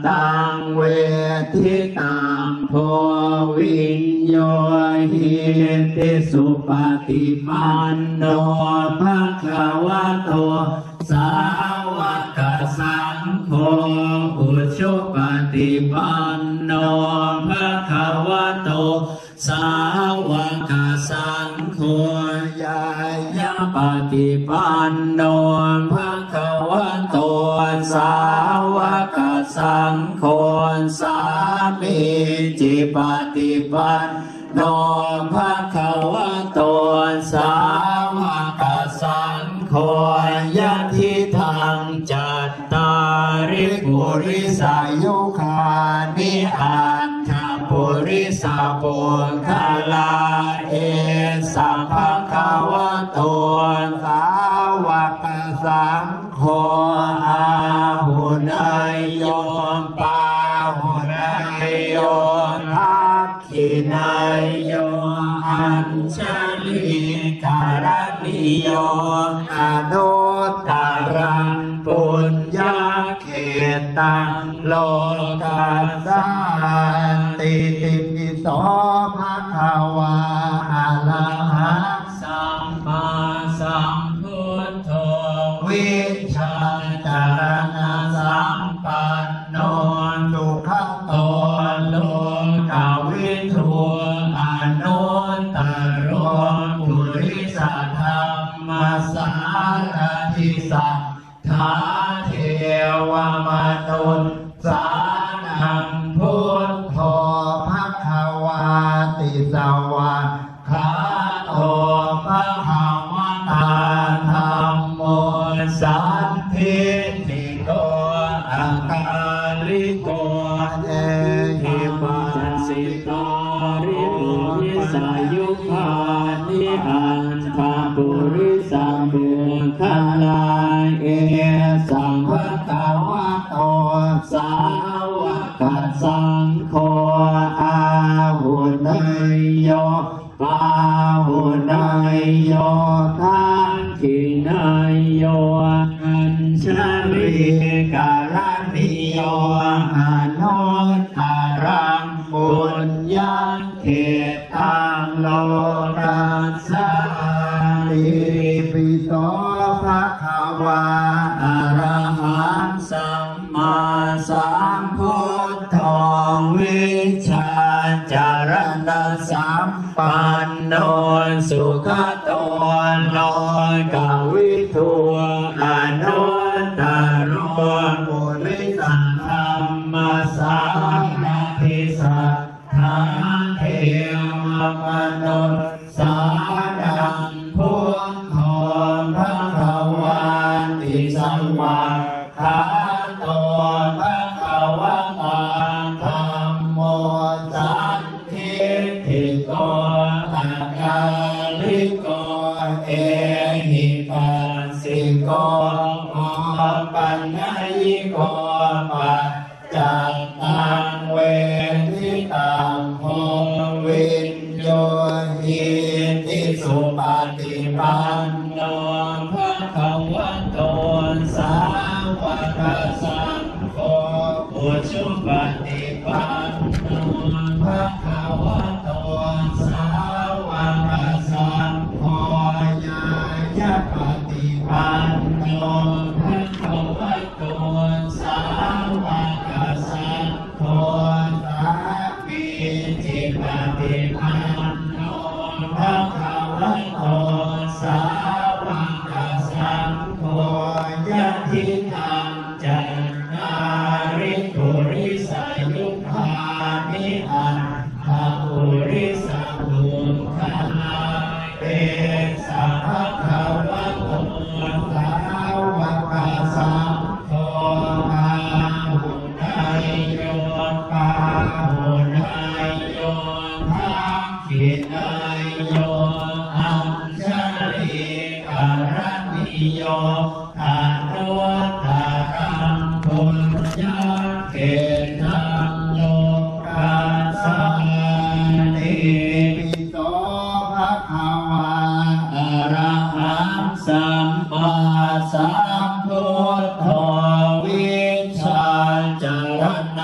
ตังเวทิตังโพวิญโยหิติสุปฏิปันโนภะคะวะโตสาวกสังโฆอุชุปฏิปันโนภะคะวะโตสาวกสังโฆยายะปฏิปันโนภะคะวะโตสาวกสังโฆสามีจิปฏิปันโนภะคะวะโตสาวกสังโฆยะทิทังจัตตาริปุริสายุคานิอัตถปุริสาปุคลาเอสัมภะคะวะโตสาวกสังโฆอาหุนายโยปาหุนายโยทักขินายโยอัญชลิการณิโยอนุตตรังปุญญาเขตังโลกัสสนติติปิโสภะคะวาอะระหะสัมมาสัมพุทโธวิชาจารณะสัมปันโนสุขโตโลกวิทูอนุตตโรปุริสธรรมสารทิสัทธาเทวมนุษย์สานังพุทโธภะคะวาติสวะขาโตภะคะวะตาธัมโมสัพพิติโกอาการิโกเอหิปัสสิโตริปุริสายุคานิอันทาปุริสาบุคลาเอสัมภะคะวะโตสาวกสังโฆอาหุนายโยปาหุนายโยทักขินายโยอัญชลิการณิโยอนุตตรังปุญญาเขตังโลกัสสติปิโสภะคะวาอะระหังสัมมาสัมพุทโธวิชาจารณะสัมปันโนสุขโตโลกวิทูอนุตตโรปุริสธรรมสารทิสัทธาเทวมนุษย์สานังพุทโธภะคะวาติสวะขาโตภะคะวะตาธัมโมสัพพิติโกอาการิโกเอหิปัสสิโกปัญญิโกปัจจัตตังเวทิตังโพวิญโยหิติสุปฏิปันโนภะคะวะโตสาวกสังโฆอุชุปฏิปันโนภะคะวะโตสาวกสังโฆยายะปฏิปันโนภะคะวะโตสาวกสังโฆสามีจิปฏิปันโนภะคะวะโตสาวกสังโฆยะทิทังจัตตาริปุริสายุคานิอันทาปุริสาบุคลาเอสัมภะคะวะโตสาวกสังโฆอาหุนายโยปาหุนายโยทักขินายโยอัญชลิการณิโยอนุตตรังปุญญาเขตังโลกัสสติปิโสภะคะวาอะระหังสัมมาสัมพุทโธวิชาจารณะ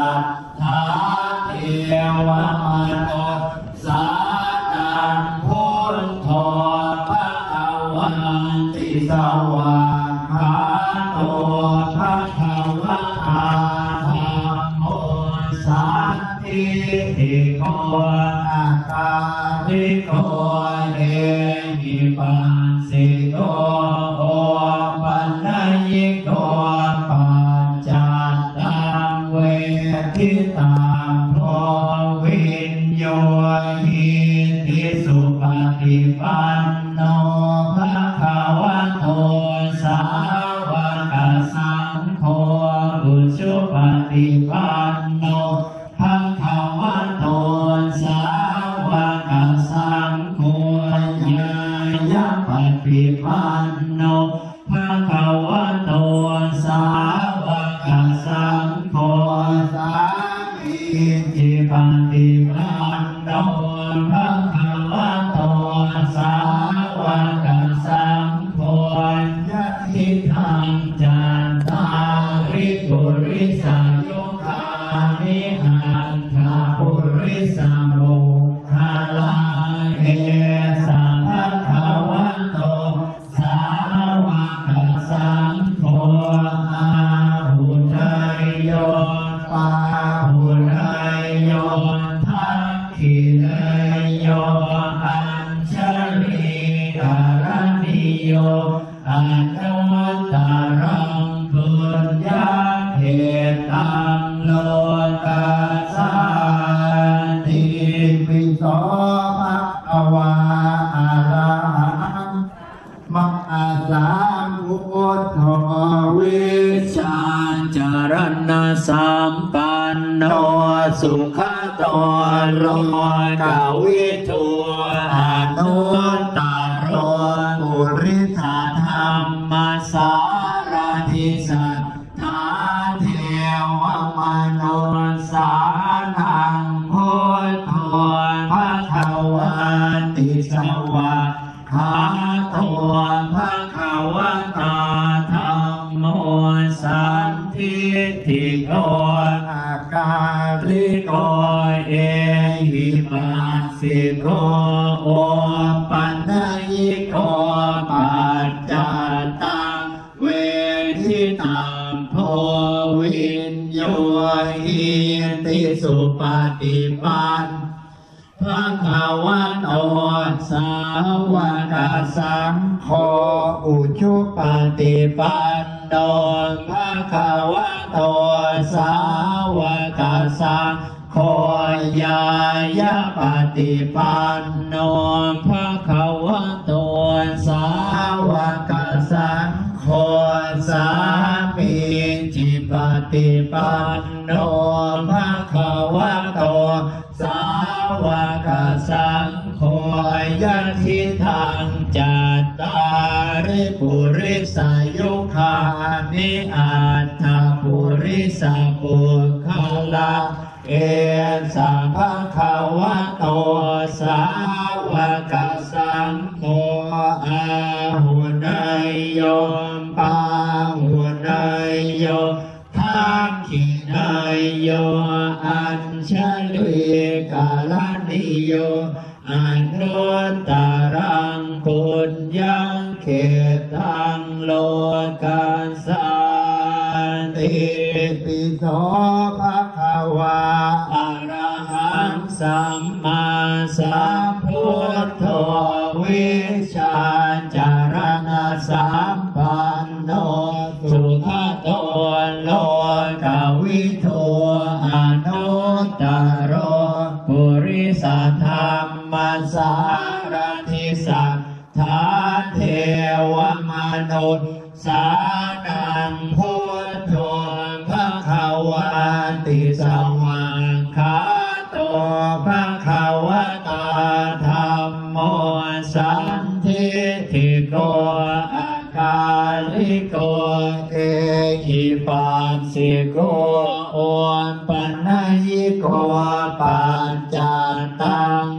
ทาเทวมนุษย์สานังพุทโธภวันติสวากขาโตภะคะวะตาธัมโมสันติโกอาคาลิโกเอหิปัสสิโกโอปัญญิโกปัจจัตตังเวทิตังโพวิญโยหิติสุปฏิปันโนภะคะวะโตสาวกสังโฆอุชุปฏิปันโนภะคะวะโตสาวกสังโฆญาญาปฏิปันโนภะคะวะโตสาวกสังโฆสามีจิปฏิปันโนภะคะวะโตสาวกสังโฆญาติธังจันตาริปุริสายุคานิหันทาปุริสาโมคาลาเอสังภะคะวะโตสาวกสังโฆอาหุนายโยปาหุนายโยทักขินายโยอัญชลีกาลนิโยอนุตตรังปุญญาเหตังโลกัสสาติปิโสภะคะวาอะระหังมัคคะสัมพุทโธวิชาจารณะสัมปันโนสุขโตโลกวิทูอนุตตโรปุริสธรรมสารทิสัทธาเทวมนุษย์สานังพุทโธภะคะวันติสวากขาโตภะคะวะตาธัมโมสันทิติโกอาการิโกเอหิปัสสิโกโอปัญญิโกปัจจัตตังเวทิตังโพวิญโยหิติสุปฏิปันภะคะวะโตสาวกสังโฆอุชุปฏิปันโนภะคะวะโตสาวกสังโฆญาญาปฏิปันโนภะคะวะโตสาวกสังโฆสามีจิปฏิปันโนภะคะวะโตสาวกสังโฆยันทิทังจัตตาริปุริสายุคานิอัตถปุริสาปุคลาเอสัมภะคะวะโตสาวกสังโฆอาหุนายโยปาหุนายโยทักขินายโยอัญชลีกาลนิโยอนุตตรังปุญญังเขตังโลกัสสาติปิโสภะคะวาอะระหังสัมมาสัมพุทโธวิชาจารณะสัมปันโนสุขโตโลกวิทูอนุตตโรปุริสธรรมสารทิสัทธาเทวมนุษย์สานังพุทโธภะคะวันติสวากขาโตภะคะวะตาธัมโมสันทิติโกอาการิโกเอหิปัสสิโกโอปัญญิโกปัจจัตตัง